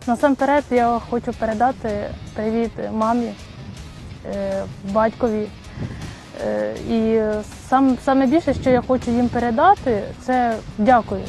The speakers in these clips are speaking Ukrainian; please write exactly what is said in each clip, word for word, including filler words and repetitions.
Насамперед я хочу передати привіт мамі, батькові. І сам, саме більше, що я хочу їм передати, це дякую.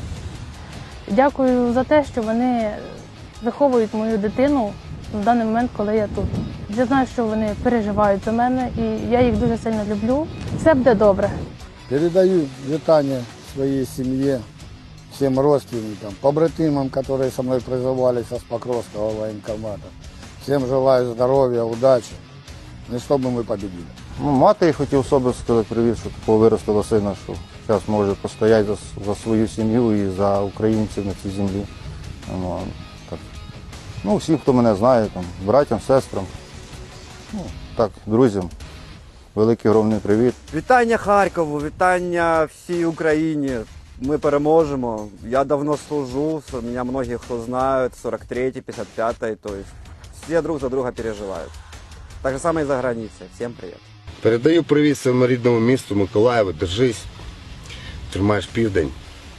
Дякую за те, що вони виховують мою дитину в даний момент, коли я тут. Я знаю, що вони переживають за мене, і я їх дуже сильно люблю. Все буде добре. Передаю вітання своїй сім'ї, всім родственникам, побратимам, які зі мною призивалися з Покровського воєнкомату. Всім желаю здоров'я, удачі, і щоб ми победили. Ну, мати хотів собі сказати привіт, що такого виростила сина, що зараз може постояти за, за свою сім'ю і за українців на цій землі. Ну, так. Ну, всім, хто мене знає, там, братям, сестрам, ну, так, друзям, великий огромний привіт. Вітання Харкову, вітання всій Україні. Ми переможемо. Я давно служу, мене многі хто знають, сорок третій, п'ятдесят п'ятий, то есть всі друг за друга переживають. Так же само і за границею. Всім привіт. Передаю привіт своєму рідному місту Миколаєву, держись, тримаєш південь.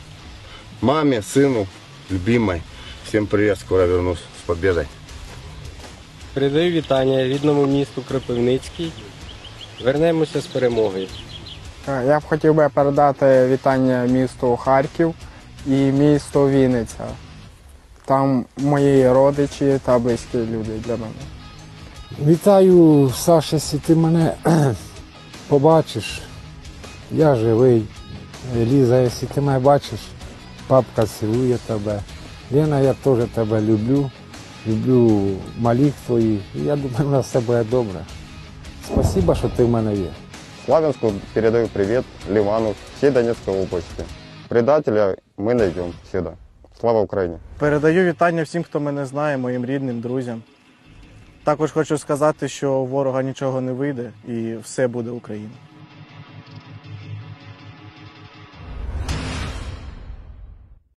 Мамі, сину, любимой, всім привіт, скоро вернусь з победою. Передаю вітання рідному місту Кропивницький. Вернемося з перемогою. Я б хотів би передати вітання місту Харків і місту Вінниця. Там мої родичі та близькі люди для мене. Вітаю, Саша, якщо ти мене побачиш, я живий. Ліза, якщо ти мене бачиш, папка цілує тебе. Лена, я теж тебе люблю, люблю малих твоїх, і я думаю, у нас все буде добре. Спасибо, що ти в мене є. Славянску передаю привет Ливану, всей Донецкой области. Предателя мы найдем всегда. Слава Україні! Передаю вітання всім, хто мене знає, моїм рідним, друзям. Також хочу сказати, що у ворога нічого не вийде і все буде Україна.